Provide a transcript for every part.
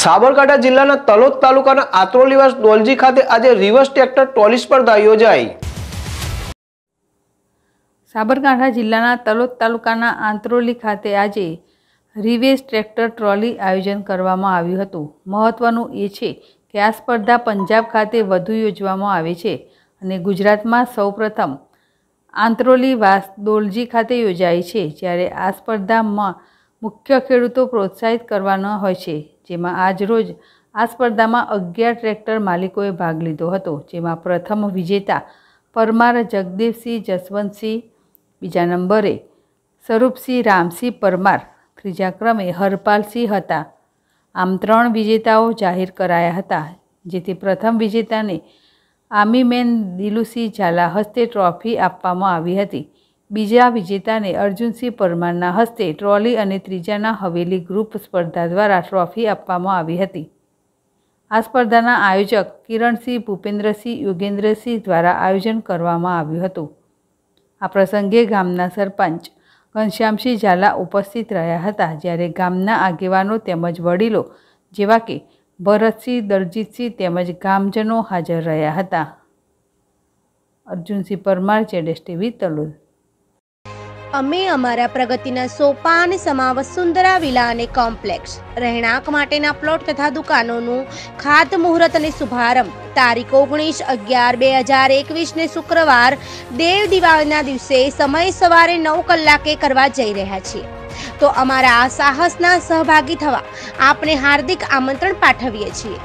સાબરકાંઠા જિલ્લાના તલોદ તાલુકાના આત્રોલીવાસ ડોલજી ખાતે આજે રિવર્સ ટ્રેક્ટર ટ્રોલી સ્પર્ધા યોજાઈ। સાબરકાંઠા જિલ્લાના તલોદ તાલુકાના આંત્રોલી ખાતે આજે રિવર્સ ટ્રેક્ટર ટ્રોલી આયોજન કરવામાં આવ્યું હતું। મહત્વનું એ છે કે આ સ્પર્ધા પંજાબ ખાતે વધુ યોજવામાં આવે છે અને ગુજરાતમાં સૌપ્રથમ આંત્રોલીવાસ ડોલજી ખાતે યોજાઈ છે, જ્યારે આ સ્પર્ધામાં મુખ્ય ખેડૂતો પ્રોત્સાહિત કરવાનો હોય છે, જેમાં આજરોજ આ સ્પર્ધામાં 11 ટ્રેક્ટર માલિકોએ ભાગ લીધો હતો, જેમાં પ્રથમ વિજેતા પરમાર જગદેવસિંહ જસવંતસિંહ, બીજા નંબરે સ્વરૂપસિંહ રામસિંહ પરમાર, ત્રીજા ક્રમે હરપાલસિંહ હતા। આમ 3 વિજેતાઓ જાહેર કરાયા હતા, જેથી પ્રથમ વિજેતાને આમીમેન દિલુસિંહ ઝાલા હસ્તે ટ્રોફી આપવામાં આવી હતી, બીજા વિજેતાને અર્જુનસિંહ પરમારના હસ્તે ટ્રોલી અને ત્રીજાના હવેલી ગ્રુપ સ્પર્ધા દ્વારા ટ્રોફી આપવામાં આવી હતી। આ સ્પર્ધાના આયોજક કિરણસિંહ ભૂપેન્દ્રસિંહ યોગેન્દ્રસિંહ દ્વારા આયોજન કરવામાં આવ્યું હતું। આ પ્રસંગે ગામના સરપંચ ઘનશ્યામસિંહ ઝાલા ઉપસ્થિત રહ્યા હતા, જ્યારે ગામના આગેવાનો તેમજ વડીલો જેવા કે ભરતસિંહ, દરજીતસિંહ તેમજ ગામજનો હાજર રહ્યા હતા। અર્જુનસિંહ પરમાર, ZSTV તલોદ। અમે અમારા પ્રગતિના સોપાન સમા વસુંધરા વિલા અને કોમ્પ્લેક્સ રહેણાંક માટેના પ્લોટ તથા દુકાનોનું ખાતમુહૂર્ત અને શુભારંભ તારીખ 19/11/2021 ને શુક્રવાર દેવ દિવાળીના દિવસે સમય સવારે 9 કલાકે કરવા જઈ રહ્યા છીએ, તો અમારા આ સાહસના સહભાગી થવા આપને હાર્દિક આમંત્રણ પાઠવીએ છીએ।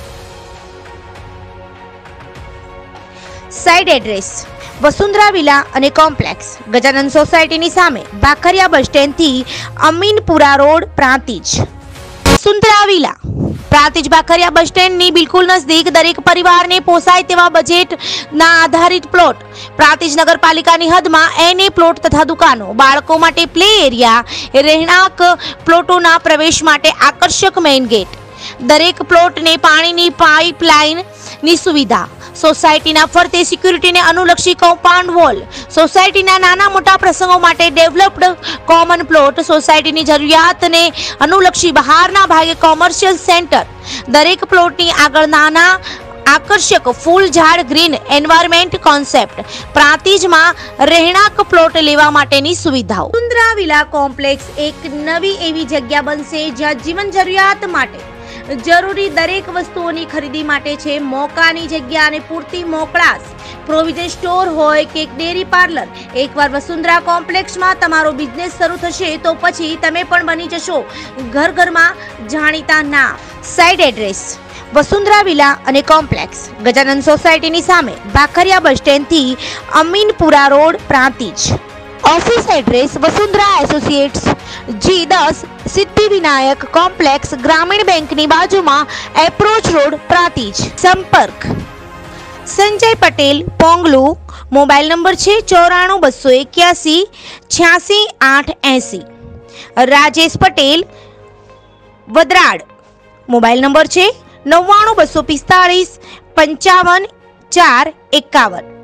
સાઇટ એડ્રેસ: વસુંધરા વિલા અને કોમ્પ્લેક્સ, ગજાનંદ સોસાયટીની સામે, ભાખરિયા બસ સ્ટેન્ડથી Aminpura road, Prantij. Vasundhara villa Prantij Bhakhariya bus સ્ટેન્ડની બિલકુલ નજદીક દરેક પરિવારને પોસાય તેવા બજેટના આધારિત પ્લોટ, પ્રાંતિજ નગરપાલિકાની હદમાં NA પ્લોટ તથા દુકાનો, બાળકો માટે પ્લે એરિયા, રહેણાંક પ્લોટોના પ્રવેશ માટે આકર્ષક મેઇન ગેટ, દરેક પ્લોટને પાણીની પાઇપલાઇનની સુવિધા, સોસાયટીના ફરતે સિક્યુરિટીને અનુલક્ષી કમ્પાઉન્ડ વોલ, સોસાયટીના નાના મોટા પ્રસંગો માટે ડેવલપ્ડ કોમન પ્લોટ, સોસાયટીની જરૂરિયાતને અનુલક્ષી બહારના ભાગે કોમર્શિયલ સેન્ટર, દરેક પ્લોટની આગળ નાના આકર્ષક ફૂલ ઝાડ, ગ્રીન એન્વાયરમેન્ટ કોન્સેપ્ટ, પ્રાંતિજમાં રહેણાંક પ્લોટ લેવા માટેની સુવિધાઓ। વસુંધરા વિલા કોમ્પ્લેક્સ એક નવી એવી જગ્યા બનશે જ્યાં જીવન જરૂરિયાત માટે જરૂરી દરેક વસ્તુઓની ખરીદી માટે છે મોકાની જગ્યા અને પૂરતી મોકળાશ, પ્રોવિઝન સ્ટોર હોય કે ડેરી પાર્લર। એકવાર વસુંધરા કોમ્પ્લેક્સમાં તમારો બિઝનેસ શરૂ થશે તો પછી તમે પણ બની જશો ઘર ઘરમાં જાણીતા નામ। સાઇટ એડ્રેસ: વસુંધરા વિલા અને કોમ્પ્લેક્સ, ગજાનંદ સોસાયટીની સામે, ભાખરિયા બસ સ્ટેન્ડથી Aminpura road, Prantij. Office address: Vasundhara associates, G10, Siddhivinayak complex, Gramin બેંકની બાજુમાં, એપ્રોચ રોડ, પ્રાંતિજ। સંપર્ક: સંજય પટેલ, પોંગલુ, મોબાઈલ નંબર છે 94 281 86 880। રાજેશ પટેલ, વદરાડ, મોબાઈલ નંબર છે 99 245 55 4 51।